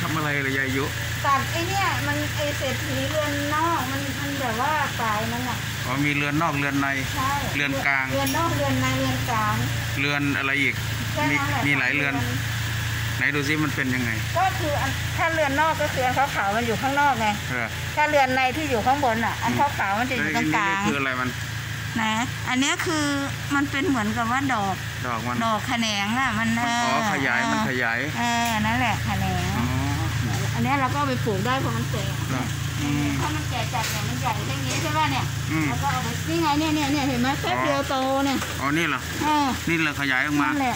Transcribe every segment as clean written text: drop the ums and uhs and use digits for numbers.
ทำอะไรเลยยายยุตัดไอเนี่ยมันไอเศรษฐีเรือนนอกมันแบบว่าปลายมันอ่ะอ๋อมีเรือนนอกเรือนในเรือนกลางเรือนนอกเรือนในเรือนกลางเรือนอะไรอีกมีหลายเรือนไหนดูซิมันเป็นยังไงก็คือถ้าเรือนนอกก็คืออันขาวๆมันอยู่ข้างนอกไงถ้าเรือนในที่อยู่ข้างบนอ่ะอันขาวๆมันจะอยู่ตรงกลางคืออะไรมันนะอันนี้คือมันเป็นเหมือนกับว่าดอกมันดอกแขนงอ่ะมันขยายมันขยายนั่นแหละแขนงอันนี้เราก็ไปปลูกได้เพราะมันแก่ถ้ามันแก่จัดเนี่ยมันใหญ่แค่นี้ใช่ป่ะเนี่ยแล้วก็เอาไปนี่ไงเนี่ยเห็นไหมแป๊บเดียวโตเนี่ยอ๋อนี่เหรอนี่เหรอขยายออกมานั่นแหละ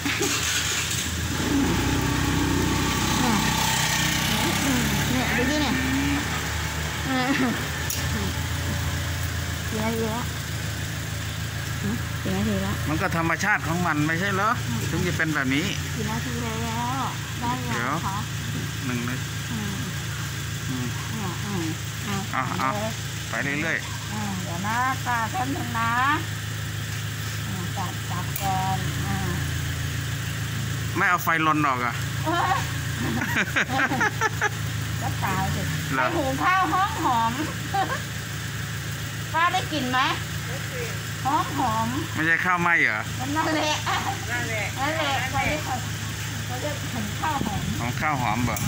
เนี่ยดูดิเนี่ยเยอะมันก็ธรรมชาติของมันไม่ใช่เหรอถึงจะเป็นแบบนี้กี่นาทีแล้วได้แล้วคะ 1 นาทีไปเรื่อยๆเดี๋ยวนะตาท่านนึงนะจับก่อนไม่เอาไฟลนออกอ่ะก็ตายสิไปหุงข้าวหอมป้าได้กลิ่นไหมหอมไม่ใช่ข้าวไหม้เหรอนั่นแหละไปได้เขาจะหุงข้าวหอมของข้าวหอมบ่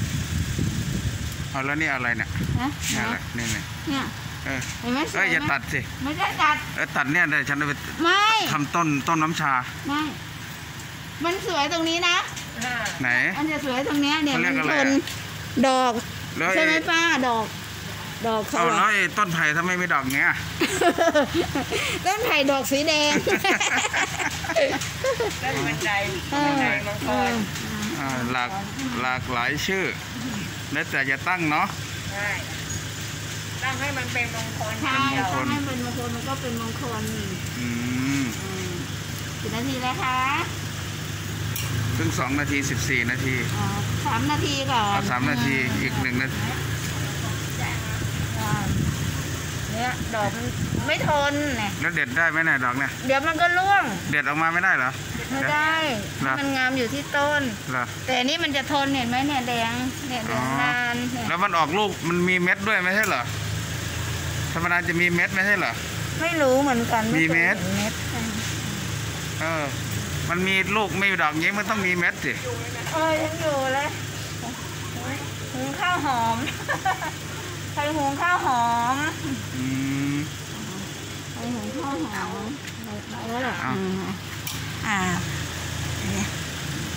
เอาแล้วนี่อะไรเนี่ยนี่อะไรนี่เห็นไหมอย่าตัดสิไม่ได้ตัดตัดเนี่ยเดี๋ยวฉันไปทำต้นน้ำชาไม่มันสวยตรงนี้นะไหนมันจะสวยตรงนี้เนี่ยมันทนดอกใช่ไหมป้าดอกเขาแล้วต้นไผ่ทำไมไม่ดอกเงี้ยต้นไผ่ดอกสีแดงต้นบันไดมังกรหลากหลายชื่อแล้วแต่จะตั้งเนาะใช่ตั้งให้มันเป็นมงคลใช่ตั้งให้เป็นมงคลมันก็เป็นมงคลกี่นาทีแล้วคะซึ่ง2 นาที 14 นาที 3 นาทีก่อน 3 นาทีอีก1 นาทีเนี่ยดอกมันไม่ทนเนี่ยแล้วเด็ดได้ไหมเนี่ยดอกเนี่ยเดี๋ยวมันก็ร่วงเด็ดออกมาไม่ได้เหรอไม่ได้มันงามอยู่ที่ต้นแต่นี่มันจะทนเห็นไหมเนี่ยแดงเนี่ยแดงนานแล้วมันออกลูกมันมีเม็ดด้วยไม่ใช่เหรอธรรมดาจะมีเม็ดไม่ใช่เหรอไม่รู้เหมือนกันมีเม็ดมันมีลูกไม่ดอกนี้มันต้องมีเม็ดสิยังอยู่เลยหุงข้าวหอมใครหุงข้าวหอมใครหุงข้าวหอมแล้วแหละ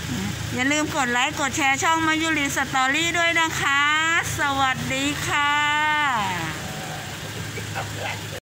อย่าลืมกดไลค์กดแชร์ช่องมายุรีสตอรี่ด้วยนะคะสวัสดีค่ะ